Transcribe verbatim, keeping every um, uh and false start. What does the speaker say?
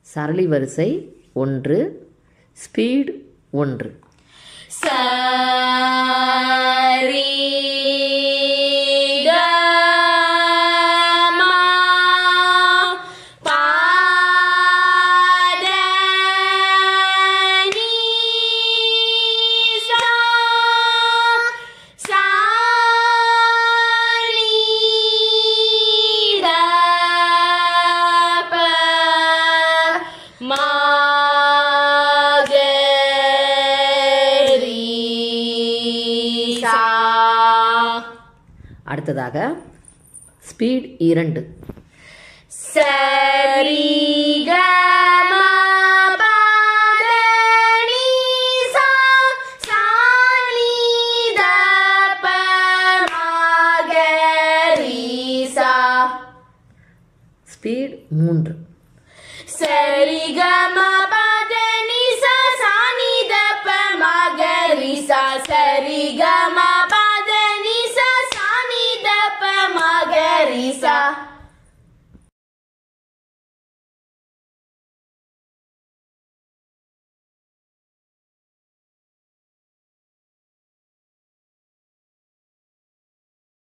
சரளி வரிசை ஒன்று, ஸ்பீட் ஒன்று. சரி அடுத்ததாக ஸ்பீட் இரண்டு. சரி க ம ப த நி சா சா நீ த ப ம க ரி சா. ஸ்பீட் மூன்று. சரி க